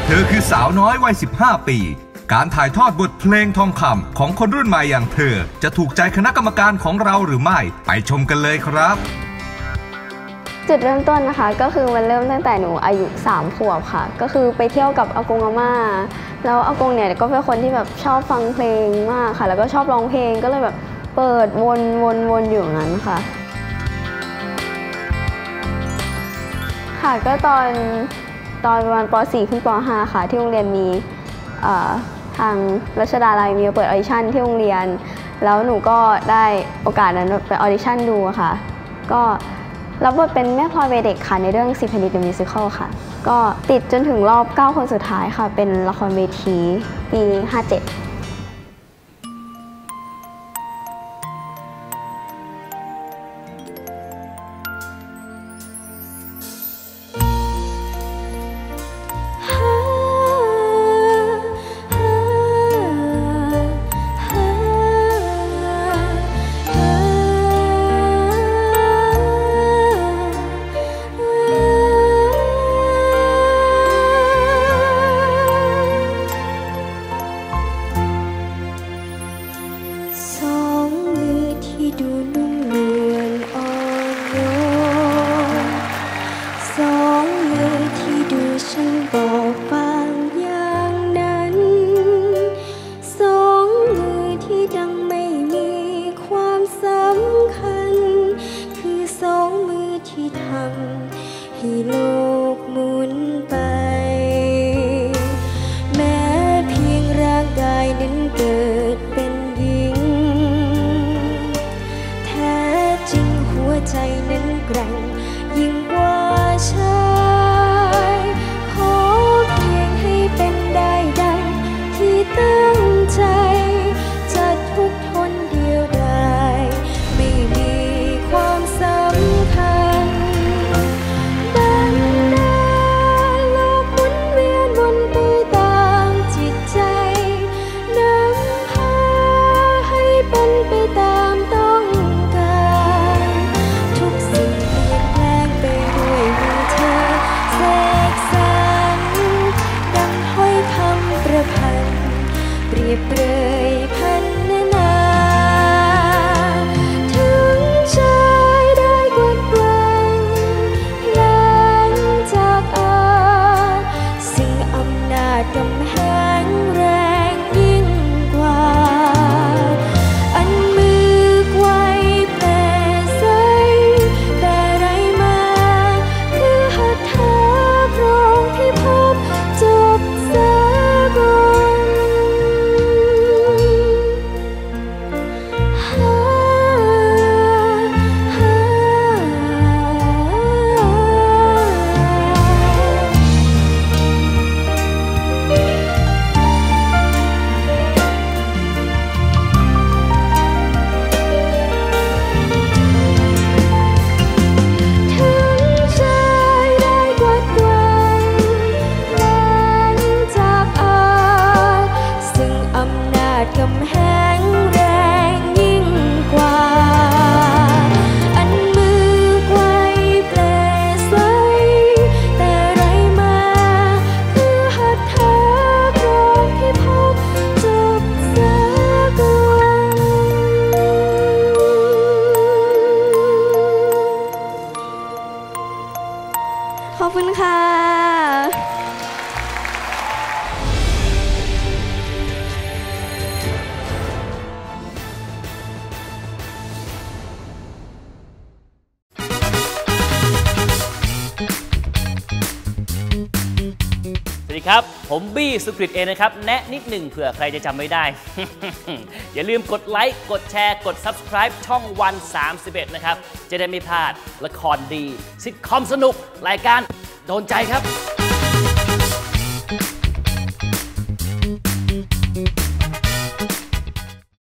เธอคือสาวน้อยวัย 15 ปี การถ่ายทอดบทเพลงทองคำของคนรุ่นใหม่อย่างเธอจะถูกใจคณะกรรมการของเราหรือไม่ไปชมกันเลยครับจุดเริ่มต้นนะคะก็คือมันเริ่มตั้งแต่หนูอายุ3 ขวบค่ะก็คือไปเที่ยวกับอากงอาม่าแล้วอากงเนี่ยก็เป็นคนที่แบบชอบฟังเพลงมากค่ะแล้วก็ชอบร้องเพลงก็เลยแบบเปิดวนอยู่อย่างนั้นค่ะค่ะก็ตอนประมาณป.4 ขึ้นป.5 ค่ะที่โรงเรียนมีทางรัชดาลัยมีเปิดออดิชั่นที่โรงเรียนแล้วหนูก็ได้โอกาสนั้นไปออดิชั่นดูค่ะก็รับบทเป็นแม่พลอยวัยเด็กค่ะในเรื่อง10 แผ่นดิน The Musical ค่ะก็ติดจนถึงรอบ9 คนสุดท้ายค่ะเป็นละครเวทีปี 57 ให้โลกหมุนไปแม้เพียงร่างกายนั้นเกิดเป็นหญิงแท้จริงหัวใจนั้นแกร่งยิ่งกว่าชายขอเพียงให้เป็นได้ดังที่ตั้งใจจะทุกข์ทนเดียวดายไม่มีความสำคัญเปรียบเปรยพันนาถึงใจได้กดแกว่งหลังจากสิ่งอำนาจกำแหงแรงยิ่งกว่าอันมือไกวแปรใสแต่ไรมาคือหัตถาพรองพิภพจบสากลกำแหงแรงยิ่งกว่าอันมือไกวแปรใสแต่ไรมาคือหัตถาพรองพิภพจบสากลขอบคุณค่ะสวัสดีครับผมบี้สุกฤตเองนะครับแนะนิดหนึ่งเผื่อใครจะจำไม่ได้ อย่าลืมกดไลค์กดแชร์กด Subscribe ช่องวัน31นะครับจะได้ไม่พลาดละครดีซิทคอมสนุกรายการโดนใจครับ